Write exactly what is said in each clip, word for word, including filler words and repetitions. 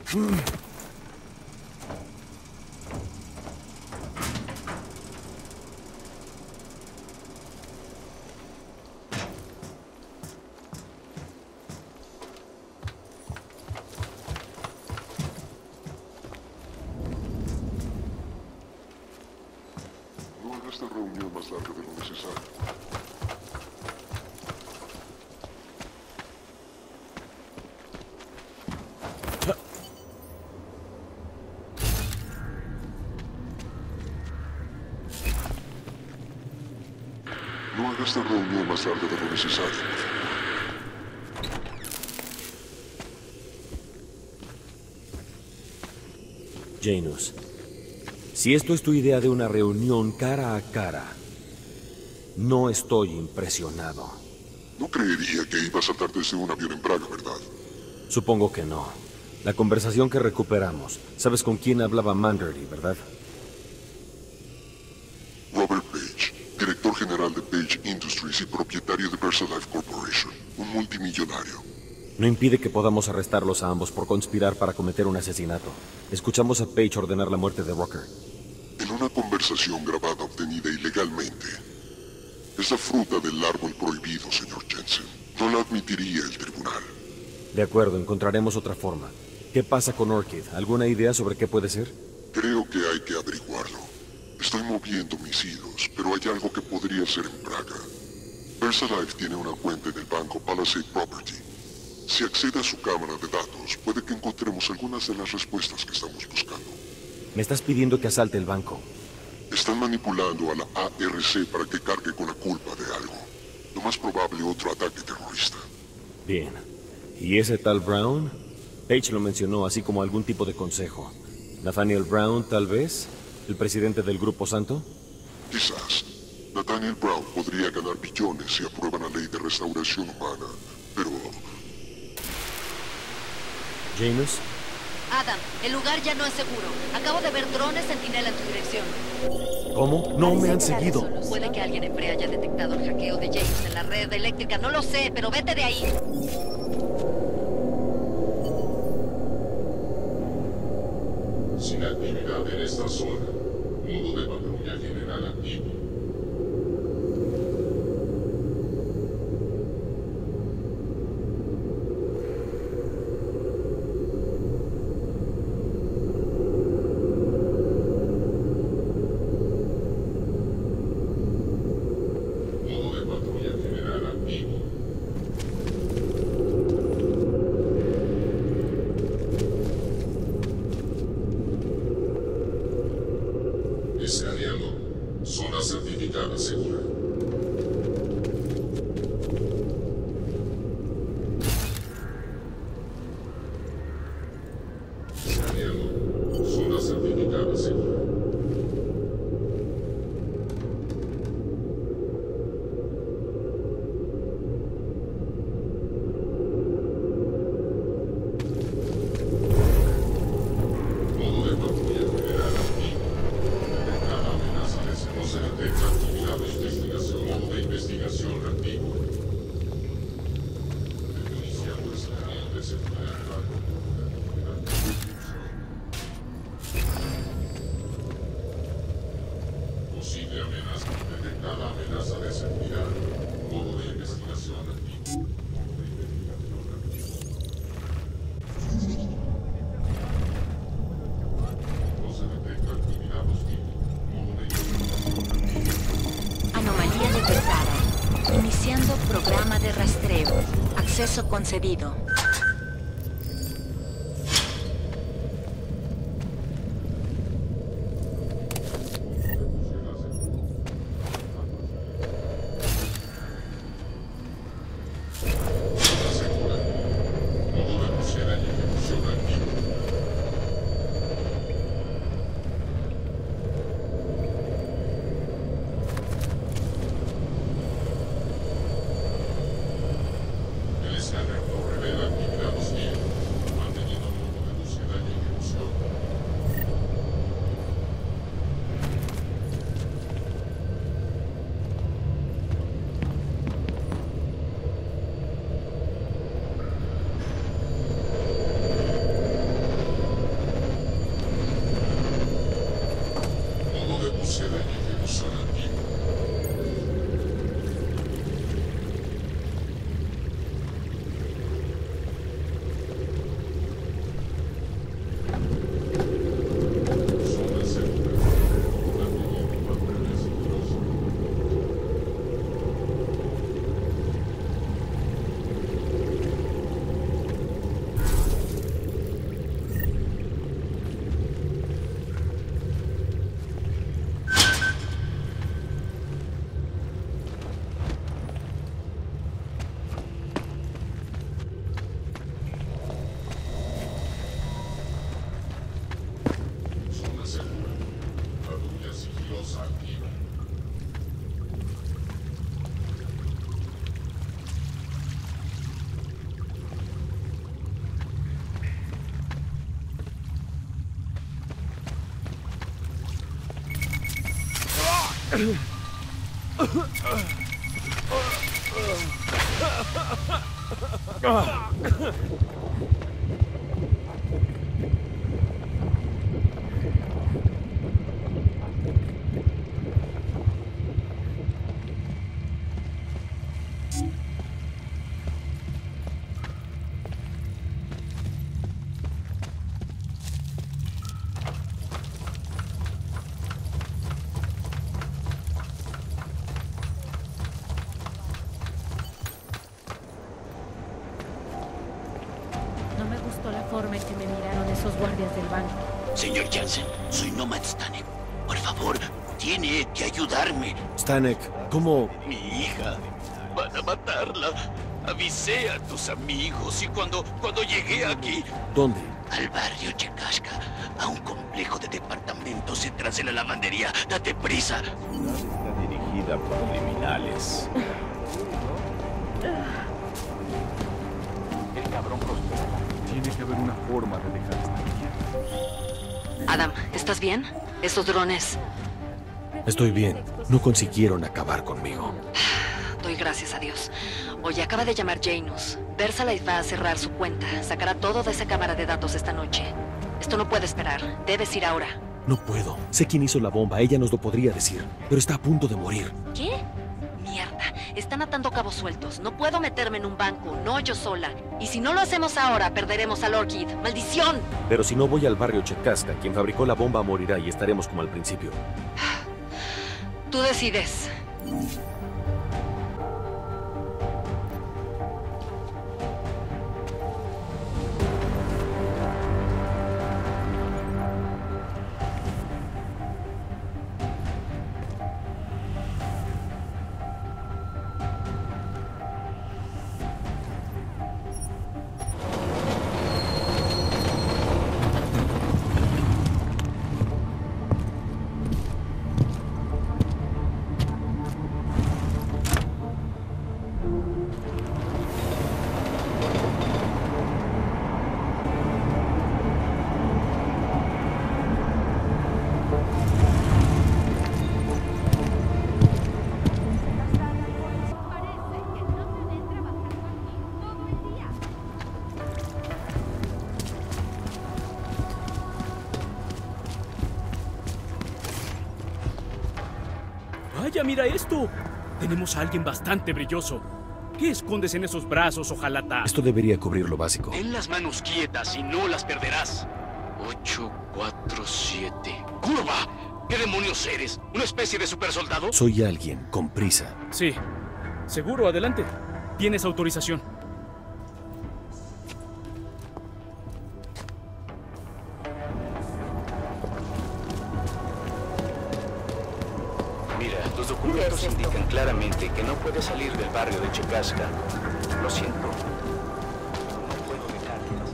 Esta reunión más larga de lo necesario. No haga esta reunión más larga de lo necesario. Janus. Si esto es tu idea de una reunión cara a cara, no estoy impresionado. No creería que iba a saltar desde un avión en Praga, ¿verdad? Supongo que no. La conversación que recuperamos, ¿sabes con quién hablaba Mandarly, verdad? Robert Page, director general de Page Industries y propietario de VersaLife Corporation, un multimillonario. No impide que podamos arrestarlos a ambos por conspirar para cometer un asesinato. Escuchamos a Page ordenar la muerte de Rucker. En una conversación grabada obtenida ilegalmente. Es la fruta del árbol prohibido, señor Jensen. No la admitiría el tribunal. De acuerdo, encontraremos otra forma. ¿Qué pasa con Orchid? ¿Alguna idea sobre qué puede ser? Creo que hay que averiguarlo. Estoy moviendo mis hilos, pero hay algo que podría ser en Praga. VersaLife tiene una cuenta en el banco Palisade Property. Si accede a su cámara de datos, puede que encontremos algunas de las respuestas que estamos buscando. Me estás pidiendo que asalte el banco. Están manipulando a la A R C para que cargue con la culpa de algo. Lo más probable, otro ataque terrorista. Bien. ¿Y ese tal Brown? Page lo mencionó, así como algún tipo de consejo. ¿Nathaniel Brown, tal vez? ¿El presidente del Grupo Santo? Quizás. Nathaniel Brown podría ganar billones si aprueban la ley de restauración humana, pero... ¿Janus? Adam, el lugar ya no es seguro. Acabo de ver drones centinela en tu dirección. ¿Cómo? No me han seguido. Puede que alguien en Pre haya detectado el hackeo de James en la red eléctrica. No lo sé, pero vete de ahí. Sin actividad en esta zona. Modo de patrulla general activo. Escaneando. Zona certificada segura. Escaneando. Zona certificada segura. Posible amenaza. Detectada amenaza de seguridad. Modo de investigación activo. Modo de investigación activo. No se detecta actividad hostil. Modo de investigación. Anomalía detectada. Iniciando programa de rastreo. Acceso concedido. La forma en que me miraron esos guardias del banco. Señor Jansen, soy Nomad Stanek. Por favor, tiene que ayudarme. Stanek, ¿cómo...? Mi hija. Van a matarla. Avisé a tus amigos y cuando, cuando llegué aquí... ¿Dónde? Al barrio Chekashka, a un complejo de departamentos detrás de la lavandería. Date prisa. Está dirigida por criminales. El cabrón prospera. Tiene que haber una forma de dejar esta niña. Adam, ¿estás bien? Esos drones... Estoy bien. No consiguieron acabar conmigo. Doy gracias a Dios. Oye, acaba de llamar Janus. Versailles va a cerrar su cuenta. Sacará todo de esa cámara de datos esta noche. Esto no puede esperar. Debes ir ahora. No puedo. Sé quién hizo la bomba. Ella nos lo podría decir. Pero está a punto de morir. ¿Qué? Mierda. Están atando cabos sueltos. No puedo meterme en un banco. No yo sola. Y si no lo hacemos ahora, perderemos al Orchid. ¡Maldición! Pero si no voy al barrio Chekashka, quien fabricó la bomba morirá y estaremos como al principio. Tú decides. ¡Vaya, mira esto! Tenemos a alguien bastante brilloso. ¿Qué escondes en esos brazos, ojalata? Esto debería cubrir lo básico. Ten las manos quietas y no las perderás. ocho, cuatro, siete... ¡Curva! ¿Qué demonios eres? ¿Una especie de supersoldado? Soy alguien con prisa. Sí. Seguro, adelante. Tienes autorización. Mira, tus documentos indican claramente que no puedes salir del barrio de Chekashka. Lo siento. No puedo dejártelas.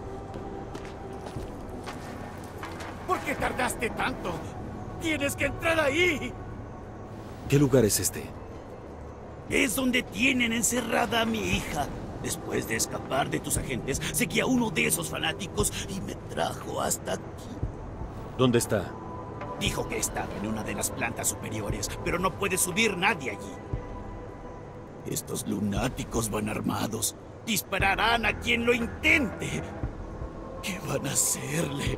¿Por qué tardaste tanto? ¡Tienes que entrar ahí! ¿Qué lugar es este? Es donde tienen encerrada a mi hija. Después de escapar de tus agentes, seguí a uno de esos fanáticos y me trajo hasta aquí. ¿Dónde está? Dijo que estaba en una de las plantas superiores, pero no puede subir nadie allí. Estos lunáticos van armados. Dispararán a quien lo intente. ¿Qué van a hacerle?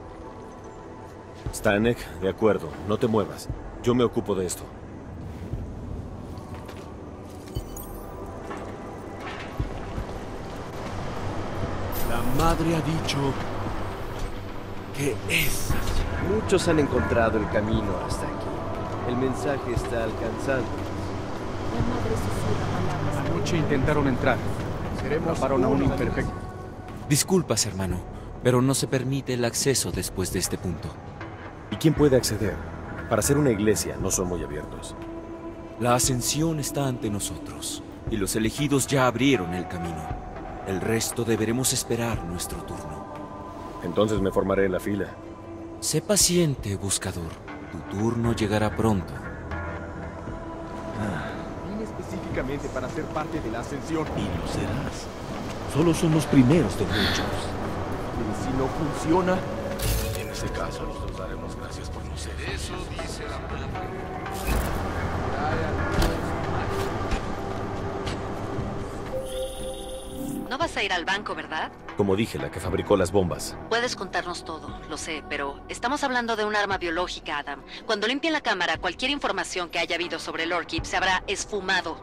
Stanek, de acuerdo. No te muevas. Yo me ocupo de esto. La madre ha dicho que es. Muchos han encontrado el camino hasta aquí. El mensaje está alcanzando. La madre susurra palabras. Anoche intentaron entrar. Seremos Atraparon a un uno. imperfecto. Disculpas, hermano, pero no se permite el acceso después de este punto. ¿Y quién puede acceder? Para ser una iglesia, no son muy abiertos. La ascensión está ante nosotros, y los elegidos ya abrieron el camino. El resto deberemos esperar nuestro turno. Entonces me formaré en la fila. Sé paciente, buscador. Tu turno llegará pronto. Vine específicamente para ser parte de la ascensión. Y lo serás. Solo son los primeros de muchos. Y si no funciona, En ese caso, nosotros daremos gracias por no ser dice. Eso dice la madre. No vas a ir al banco, ¿verdad? Como dije, la que fabricó las bombas. Puedes contarnos todo, lo sé, pero estamos hablando de un arma biológica, Adam. Cuando limpien la cámara, cualquier información que haya habido sobre el Orchid se habrá esfumado.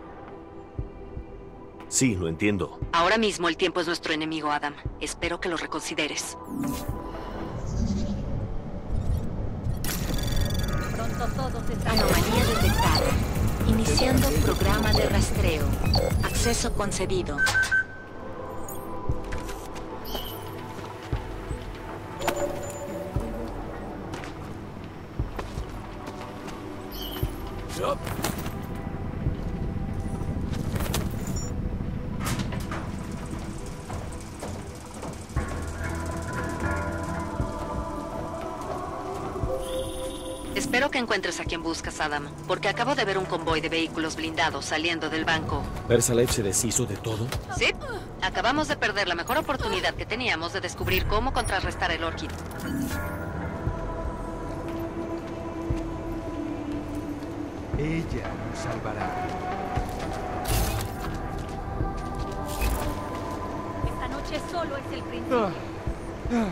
Sí, lo entiendo. Ahora mismo el tiempo es nuestro enemigo, Adam. Espero que lo reconsideres. Pronto todos están... Anomalía detectada. Iniciando programa de rastreo. Acceso concedido. Espero que encuentres a quien buscas, Adam, porque acabo de ver un convoy de vehículos blindados saliendo del banco. ¿VersaLife se deshizo de todo? Sí, acabamos de perder la mejor oportunidad que teníamos de descubrir cómo contrarrestar el Orchid. Ella nos salvará. Esta noche solo es el principio. Ah, ah.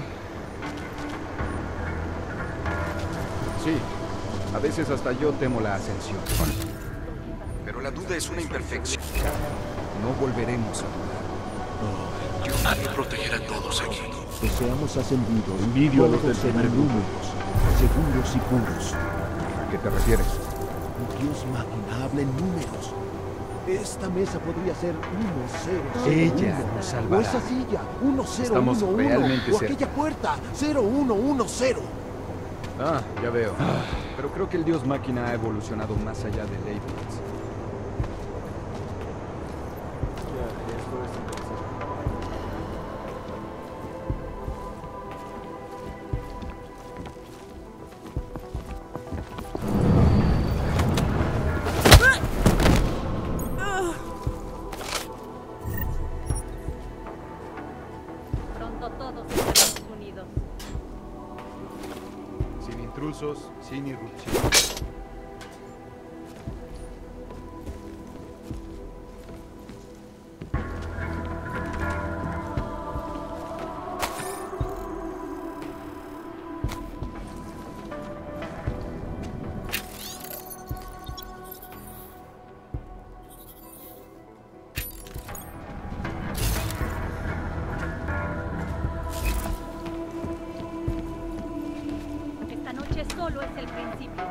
Sí, a veces hasta yo temo la ascensión. Pero la duda es una imperfección. No volveremos a dudar. Dios quiere proteger a todos aquí. Que seamos ascendidos. Envidio a los del primer números, seguros y puros. ¿A qué te refieres? Dios máquina habla en números. Esta mesa podría ser uno cero cero Ella uno. nos salvará. O esa silla, uno cero Estamos uno uno. realmente O cerca. aquella puerta, cero uno uno cero. Ah, ya veo. Pero creo que el dios máquina ha evolucionado más allá de Leibniz. Pronto todos estamos unidos. Sin intrusos, sin irrupción. Esta noche solo es el principio.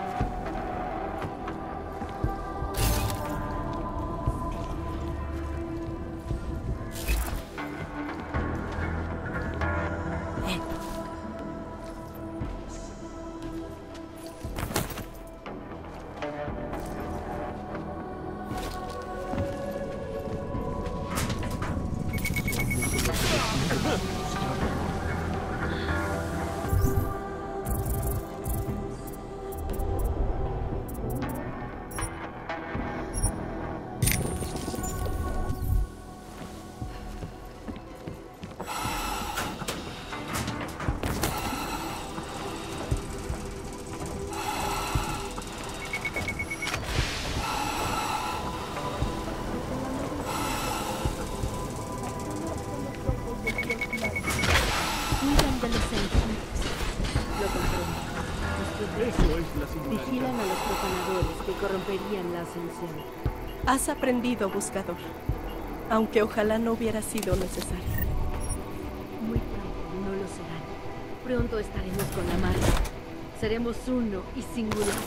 Cuidan de los elementos. Lo comprendo. Eso es la singularidad. Vigilan a los profanadores que corromperían la ascensión. Has aprendido, buscador. Aunque ojalá no hubiera sido necesario. Muy pronto no lo serán. Pronto estaremos con la madre. Seremos uno y singular.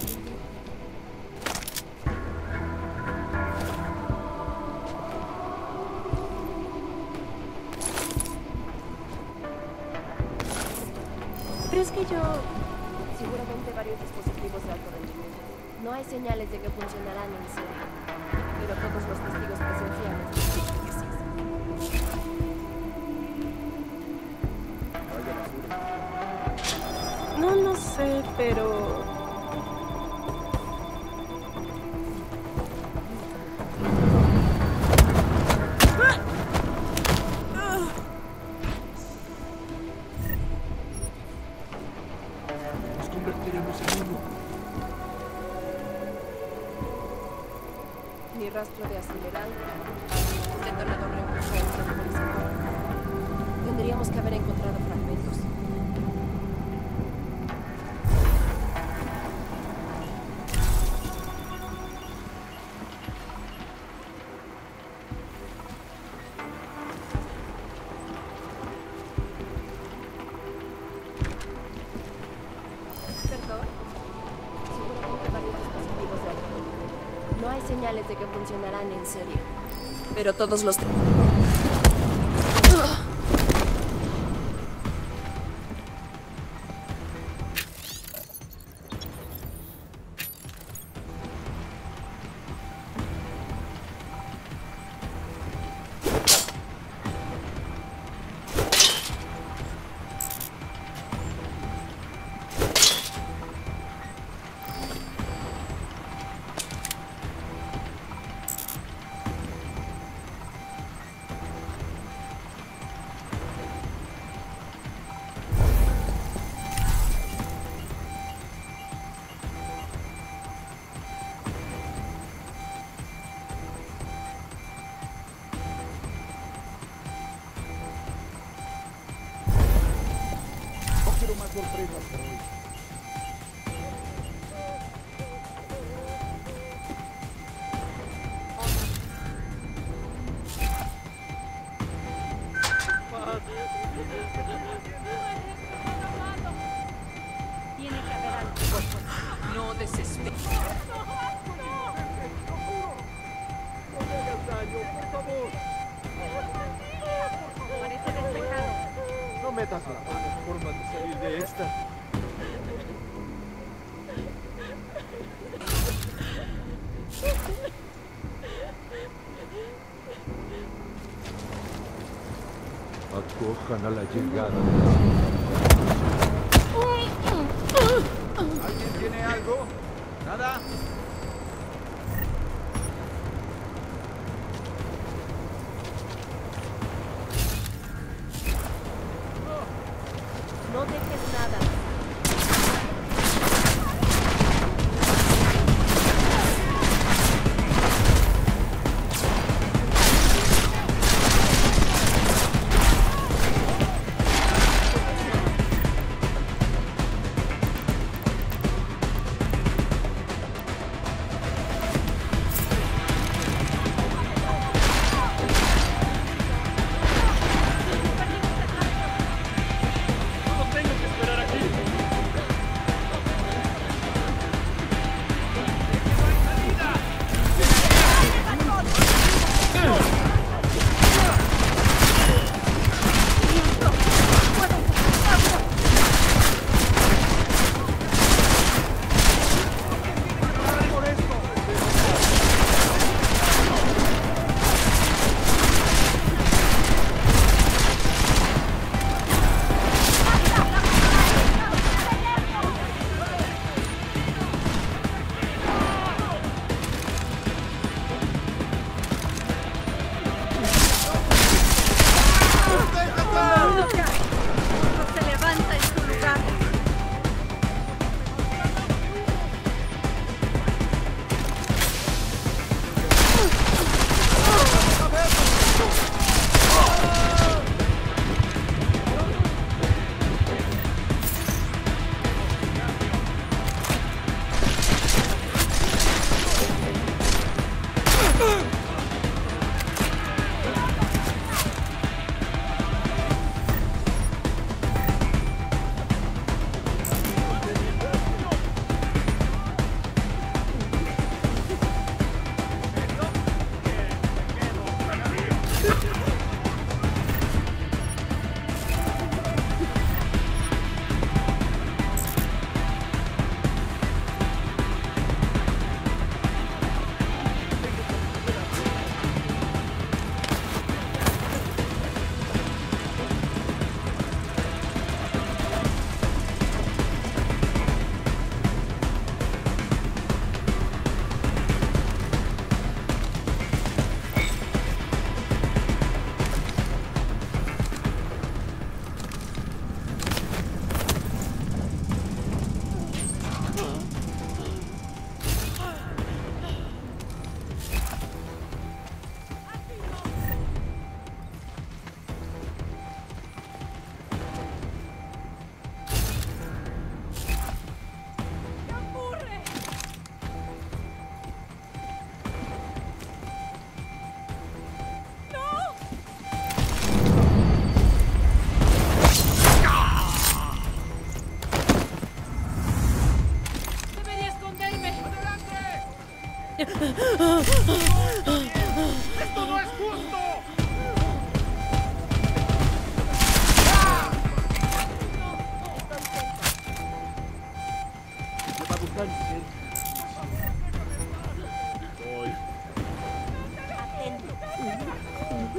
¿Crees que yo...? Seguramente varios dispositivos de alto rendimiento. No hay señales de que funcionarán en serio. Pero todos los testigos presenciales dicen que sí. No lo sé, pero... Nos convertiremos mal. Un detonador reemplazó el temporizador. Tendríamos que haber encontrado fragmentos. No hay señales de que funcionarán en serio. Pero todos los... Más sorpresas por hoy. Tiene que haber algo. No desesperes. No me hagas daño, por favor. Parece despejado. No metas la mano. Forma de salir de esta. Acojan a la llegada. ¿Alguien tiene algo? ¿Nada? No dejes nada.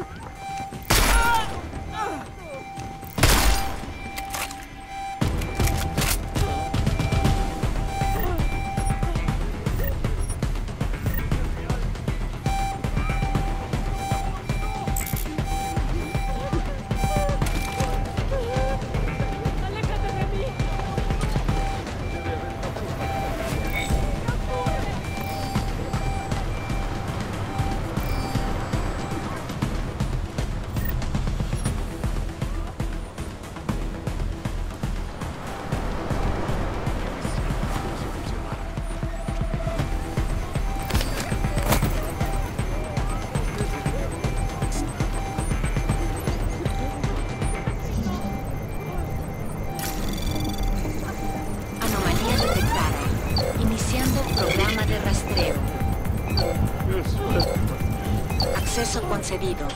Acceso concedido.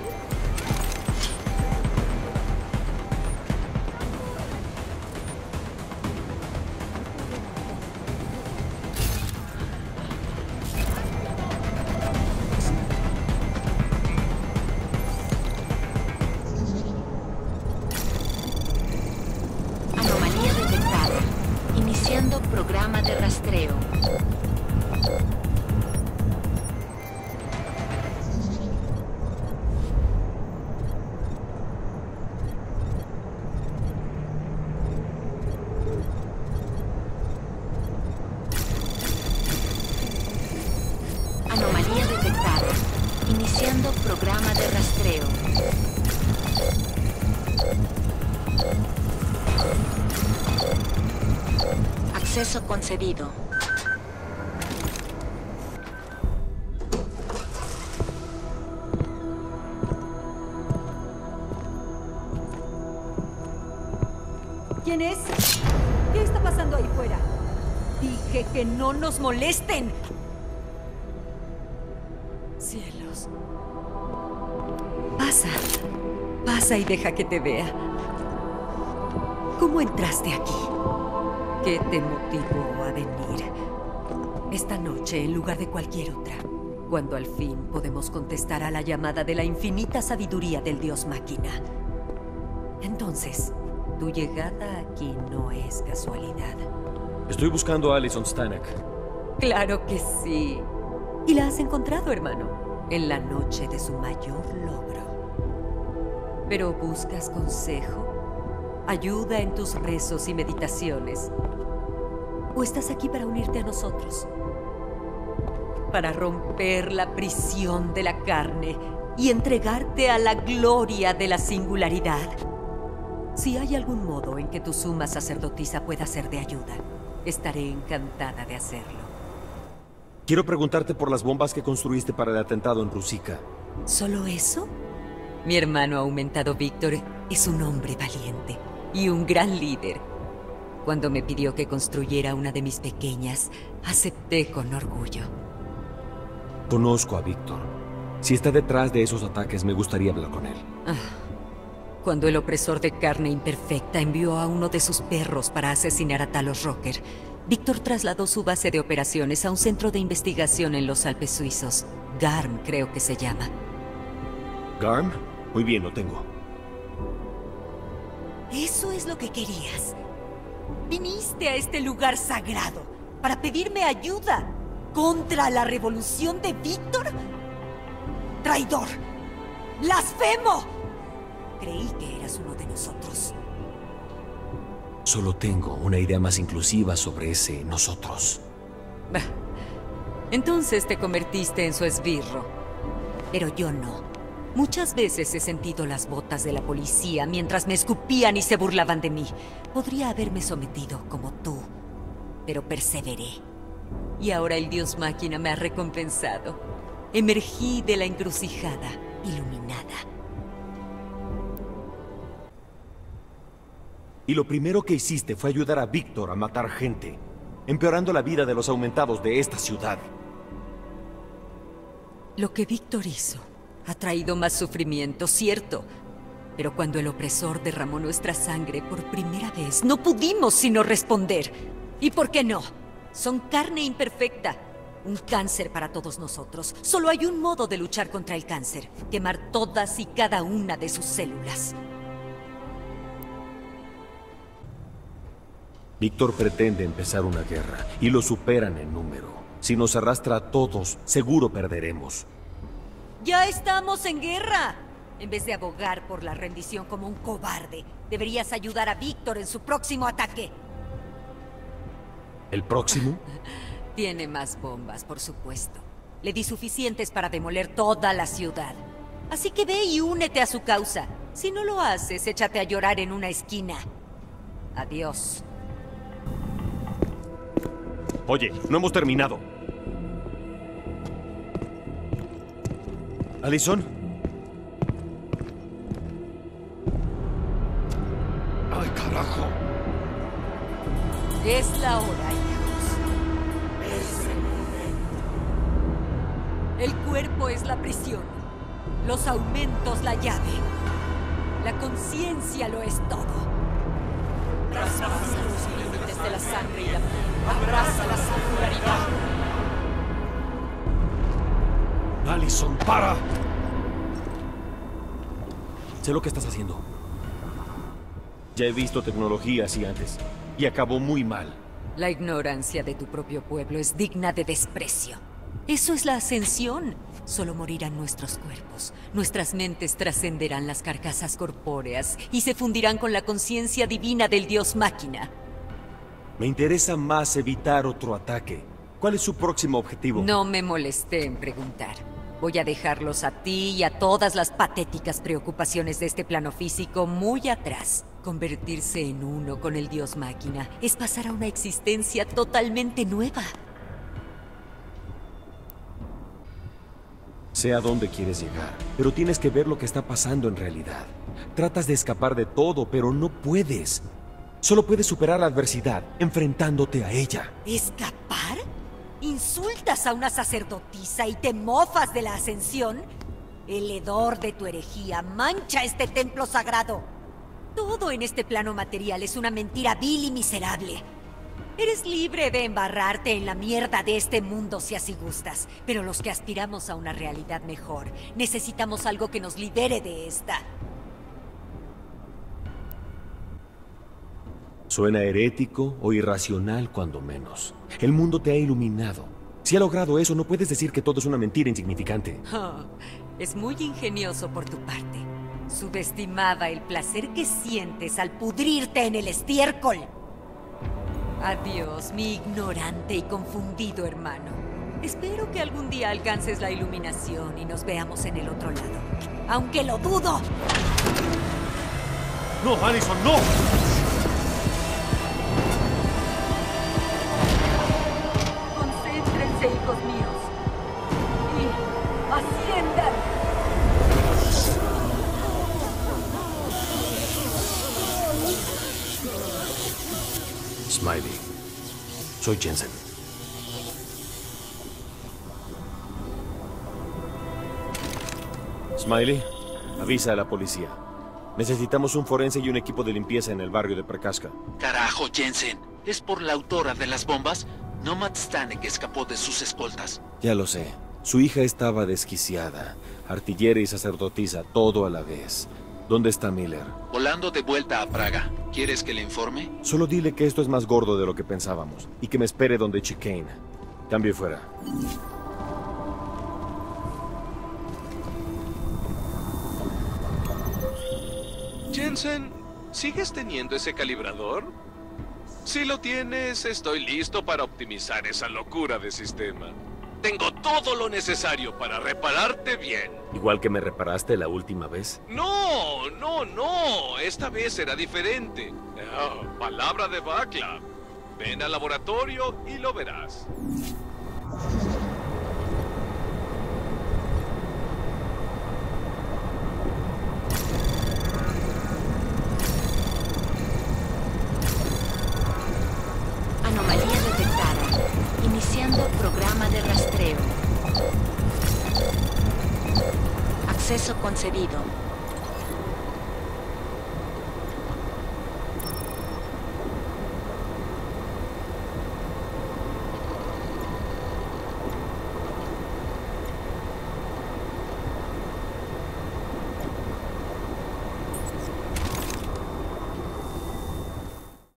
Anomalía detectada. Iniciando programa de rastreo. Anomalía detectada. Iniciando programa de rastreo. Acceso concedido. ¿Quién es? ¿Qué está pasando ahí fuera? Dije que no nos molesten. Cielos. Pasa. Pasa y deja que te vea. ¿Cómo entraste aquí? ¿Qué te motivó a venir? Esta noche, en lugar de cualquier otra, cuando al fin podemos contestar a la llamada de la infinita sabiduría del Dios Máquina. Entonces, tu llegada aquí no es casualidad. Estoy buscando a Allison Stanek. Claro que sí. Y la has encontrado, hermano, en la noche de su mayor logro. Pero buscas consejo, ayuda en tus rezos y meditaciones. ¿O estás aquí para unirte a nosotros? Para romper la prisión de la carne y entregarte a la gloria de la singularidad. Si hay algún modo en que tu suma sacerdotisa pueda ser de ayuda, estaré encantada de hacerlo. Quiero preguntarte por las bombas que construiste para el atentado en Rusica. ¿Solo eso? Mi hermano aumentado Víctor es un hombre valiente y un gran líder. Cuando me pidió que construyera una de mis pequeñas, acepté con orgullo. Conozco a Víctor. Si está detrás de esos ataques, me gustaría hablar con él. Ah, cuando el opresor de carne imperfecta envió a uno de sus perros para asesinar a Talos Rocker, Víctor trasladó su base de operaciones a un centro de investigación en los Alpes suizos. Garm, creo que se llama. ¿Garm? Muy bien, lo tengo. ¿Eso es lo que querías? ¿Viniste a este lugar sagrado para pedirme ayuda contra la revolución de Víctor? ¡Traidor! ¡Blasfemo! Creí que eras uno de nosotros. Solo tengo una idea más inclusiva sobre ese nosotros. Bah, entonces te convertiste en su esbirro. Pero yo no. Muchas veces he sentido las botas de la policía mientras me escupían y se burlaban de mí. Podría haberme sometido como tú, pero perseveré. Y ahora el Dios Máquina me ha recompensado. Emergí de la encrucijada, iluminada. Y lo primero que hiciste fue ayudar a Víctor a matar gente, empeorando la vida de los aumentados de esta ciudad. Lo que Víctor hizo ha traído más sufrimiento, cierto. Pero cuando el opresor derramó nuestra sangre por primera vez, no pudimos sino responder. ¿Y por qué no? Son carne imperfecta. Un cáncer para todos nosotros. Solo hay un modo de luchar contra el cáncer. Quemar todas y cada una de sus células. Víctor pretende empezar una guerra y lo superan en número. Si nos arrastra a todos, seguro perderemos. ¡Ya estamos en guerra! En vez de abogar por la rendición como un cobarde, deberías ayudar a Víctor en su próximo ataque. ¿El próximo? Tiene más bombas, por supuesto. Le di suficientes para demoler toda la ciudad. Así que ve y únete a su causa. Si no lo haces, échate a llorar en una esquina. Adiós. Oye, no hemos terminado. ¿Allison? ¡Ay, carajo! Es la hora, hijos. El cuerpo es la prisión. Los aumentos la llave. La conciencia lo es todo. Traspasa los límites de la sangre y la piel. Abraza la singularidad. Allison, para. Sé lo que estás haciendo. Ya he visto tecnología así antes, y acabó muy mal. La ignorancia de tu propio pueblo es digna de desprecio. Eso es la ascensión. Solo morirán nuestros cuerpos. Nuestras mentes trascenderán las carcasas corpóreas y se fundirán con la conciencia divina del dios máquina. Me interesa más evitar otro ataque. ¿Cuál es su próximo objetivo? No me molesté en preguntar. Voy a dejarlos a ti y a todas las patéticas preocupaciones de este plano físico muy atrás. Convertirse en uno con el dios máquina es pasar a una existencia totalmente nueva. Sé a dónde quieres llegar, pero tienes que ver lo que está pasando en realidad. Tratas de escapar de todo, pero no puedes. Solo puedes superar la adversidad enfrentándote a ella. ¿Escapar? ¿Insultas a una sacerdotisa y te mofas de la ascensión? El hedor de tu herejía mancha este templo sagrado. Todo en este plano material es una mentira vil y miserable. Eres libre de embarrarte en la mierda de este mundo si así gustas, pero los que aspiramos a una realidad mejor, necesitamos algo que nos libere de esta. Suena herético o irracional cuando menos. El mundo te ha iluminado. Si ha logrado eso, no puedes decir que todo es una mentira insignificante. Oh, es muy ingenioso por tu parte. Subestimaba el placer que sientes al pudrirte en el estiércol. Adiós, mi ignorante y confundido hermano. Espero que algún día alcances la iluminación y nos veamos en el otro lado. Aunque lo dudo. ¡No, Allison, no! Concéntrense, hijos míos. Y asciendan. Smiley. Soy Jensen. Smiley, avisa a la policía. Necesitamos un forense y un equipo de limpieza en el barrio de Precasca. Carajo, Jensen. ¿Es por la autora de las bombas? Nomad Stanek escapó de sus escoltas. Ya lo sé. Su hija estaba desquiciada. Artillera y sacerdotisa, todo a la vez. ¿Dónde está Miller? Volando de vuelta a Praga. ¿Quieres que le informe? Solo dile que esto es más gordo de lo que pensábamos y que me espere donde Chicane. Cambio fuera. Jensen, ¿sigues teniendo ese calibrador? Si lo tienes, estoy listo para optimizar esa locura de sistema. Tengo todo lo necesario para repararte bien. ¿Igual que me reparaste la última vez? No, no, no. Esta vez será diferente. Oh, palabra de Bacla. Ven al laboratorio y lo verás. Anomalía detectada. Iniciando programa de rastreo. Acceso concedido.